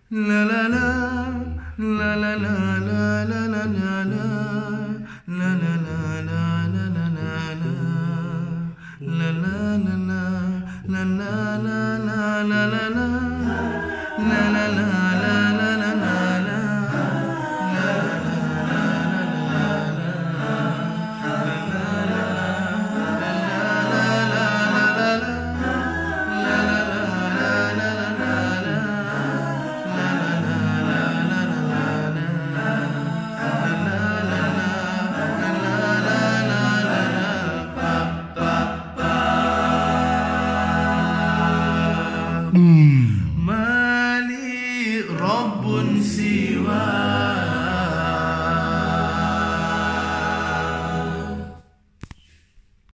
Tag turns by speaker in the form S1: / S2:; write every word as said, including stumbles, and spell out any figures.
S1: La la la, la la la la la la la la, la la la la la la la la, la la la la, la la la la la la la, la la la la la la la la. Mm.